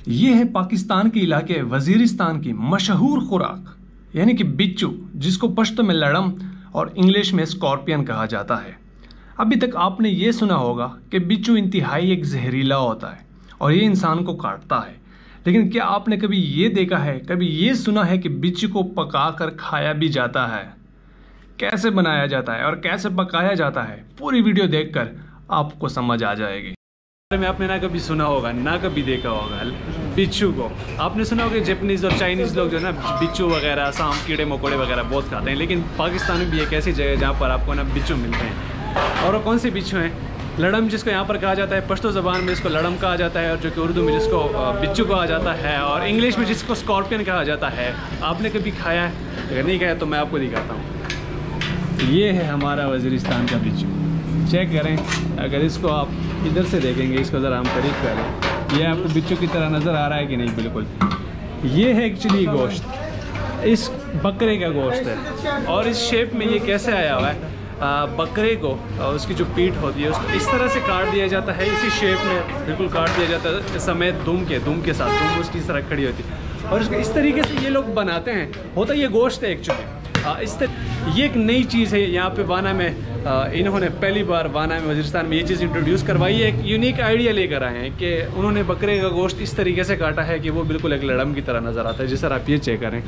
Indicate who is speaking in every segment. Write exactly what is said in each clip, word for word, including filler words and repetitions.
Speaker 1: ये है पाकिस्तान के इलाके वजीरिस्तान की मशहूर खुराक यानी कि बिच्छू, जिसको पश्तो में लड़म और इंग्लिश में स्कॉर्पियन कहा जाता है। अभी तक आपने ये सुना होगा कि बिच्छू इंतहाई एक जहरीला होता है और ये इंसान को काटता है, लेकिन क्या आपने कभी ये देखा है, कभी ये सुना है कि बिच्छू को पका कर खाया भी जाता है? कैसे बनाया जाता है और कैसे पकाया जाता है, पूरी वीडियो देखकर आपको समझ आ जाएगी। में आपने ना कभी सुना होगा ना कभी देखा होगा बिच्छू को। आपने सुना होगा जापानीज़ और चाइनीज़ लोग जो है ना बिच्छू वगैरह, सांप, कीड़े मकोड़े वगैरह बहुत खाते हैं, लेकिन पाकिस्तान में भी एक ऐसी जगह है जहाँ पर आपको ना बिच्छू मिलते हैं। और वो कौन से बिच्छू हैं? लड़म, जिसको यहाँ पर कहा जाता है, पश्तो ज़बान में इसको लड़म कहा जाता है, और जो कि उर्दू में जिसको बिच्छू कहा जाता है, और इंग्लिश में जिसको स्कॉर्पियन कहा जाता है। आपने कभी खाया है? अगर नहीं खाया तो मैं आपको दिखाता हूँ। ये है हमारा वजीरिस्तान का बिच्छू, चेक करें। अगर इसको आप इधर से देखेंगे, इसको ज़रा हम करीब करें, ये आपको बिच्छू की तरह नज़र आ रहा है कि नहीं? बिल्कुल। ये है एक्चुअली गोश्त, इस बकरे का गोश्त है। और इस शेप में ये कैसे आया हुआ है? आ, बकरे को उसकी जो पीठ होती है उसको इस तरह से काट दिया जाता है, इसी शेप में बिल्कुल काट दिया जाता है, समेत दुम के दुम के साथ दुम उसकी इस तरह खड़ी होती है, और उसको इस तरीके से ये लोग बनाते हैं। होता ये गोश्त है एक्चुअली। इस तरह ये एक नई चीज़ है यहाँ पे वाना में। आ, इन्होंने पहली बार वाना में वजीरिस्तान में ये चीज़ इंट्रोड्यूस करवाई है। एक यूनिक आइडिया लेकर आए हैं कि उन्होंने बकरे का गोश्त इस तरीके से काटा है कि वो बिल्कुल एक लड़म की तरह नज़र आता है। जिस तरह आप ये चेक करें,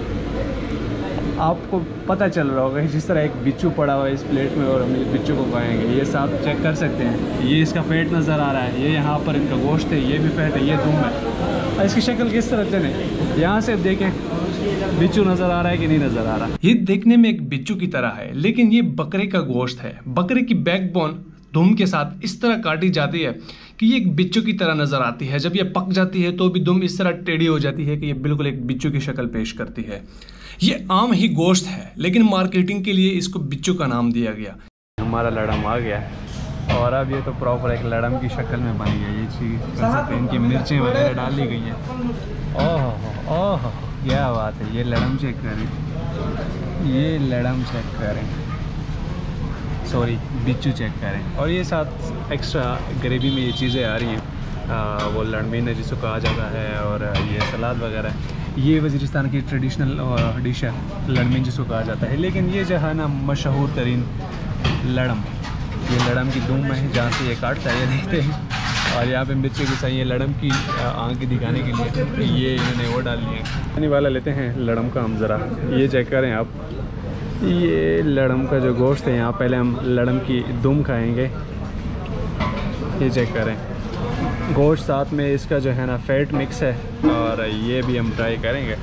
Speaker 1: आपको पता चल रहा होगा जिस तरह एक बिच्छू पड़ा हुआ है इस प्लेट में, और हम इस बिच्छू को खाएंगे। ये सब चेक कर सकते हैं, ये इसका फेट नज़र आ रहा है, ये यहाँ पर इनका गोश्त है, ये भी फेट है, ये दुम है। इसकी शक्ल किस तरह से नहीं, यहाँ से देखें बिच्छू नज़र आ रहा है कि नहीं नज़र आ रहा? ये देखने में एक बिच्छू की तरह है, लेकिन ये बकरे का गोश्त है। बकरे की बैकबोन दुम के साथ इस तरह काटी जाती है कि ये एक बिच्छू की तरह नज़र आती है। जब ये पक जाती है तो भी दुम इस तरह टेढ़ी हो जाती है कि ये बिल्कुल एक बिच्छू की शक्ल पेश करती है। ये आम ही गोश्त है, लेकिन मार्केटिंग के लिए इसको बिच्छू का नाम दिया गया। हमारा लड़म आ गया है और अब ये तो प्रॉपर एक लड़म की शक्ल में बन गया। ये चीज़ कर सकते हैं, इनकी मिर्चें वगैरह डाल दी गई हैं। ओह ओह क्या बात है। ये लड़म चेक करें, ये लड़म चेक करें, सॉरी बिच्छू चेक करें। और ये साथ एक्स्ट्रा ग्रेवी में ये चीज़ें आ रही हैं, आ, वो लड़मीन है जिसको कहा जाता है, और ये सलाद वगैरह। ये वजीरिस्तान की ट्रेडिशनल डिश है लड़मीन जिसको कहा जाता है। लेकिन ये जो है ना मशहूर तरीन लड़म, ये लड़म की दुम है जहाँ से ये काटता है, ये देखते हैं। और यहाँ पे मिर्ची की सही है लड़म की आँख दिखाने के लिए ये इन्होंने वो डाल लिए। पानी वाला लेते हैं लड़म का हम ज़रा, ये चेक करें आप। ये लड़म का जो गोश्त है, यहाँ पहले हम लड़म की दुम खाएंगे। ये चेक करें, गोश्त साथ में इसका जो है ना फैट मिक्स है, और ये भी हम ट्राई करेंगे।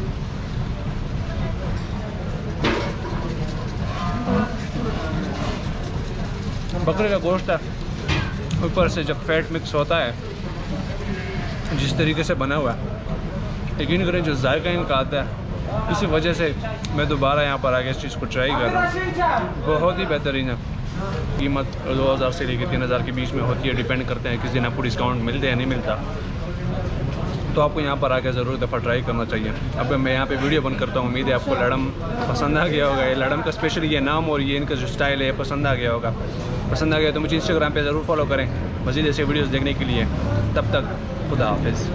Speaker 1: बकरे का गोश्त है, ऊपर से जब फैट मिक्स होता है, जिस तरीके से बना हुआ है, यकीन करें जो जायका इनका आता है, इसी वजह से मैं दोबारा यहाँ पर आके इस चीज़ को ट्राई कर रहा हूँ। बहुत ही बेहतरीन है। कीमत दो हज़ार से लेकर तीन हज़ार के बीच में होती है, डिपेंड करते हैं किस दिन आपको डिस्काउंट मिलते हैं या नहीं मिलता। तो आपको यहाँ पर आके ज़रूर दफ़ा ट्राई करना चाहिए। अब मैं यहाँ पे वीडियो बंद करता हूँ। उम्मीद है आपको लड़म पसंद आ गया होगा। ये लड़म का स्पेशल ये नाम और ये इनका जो स्टाइल है पसंद आ गया होगा। पसंद आ गया तो मुझे इंस्टाग्राम पे ज़रूर फॉलो करें मज़ीद ऐसे वीडियोज़ देखने के लिए। तब तक खुदा हाफिज़।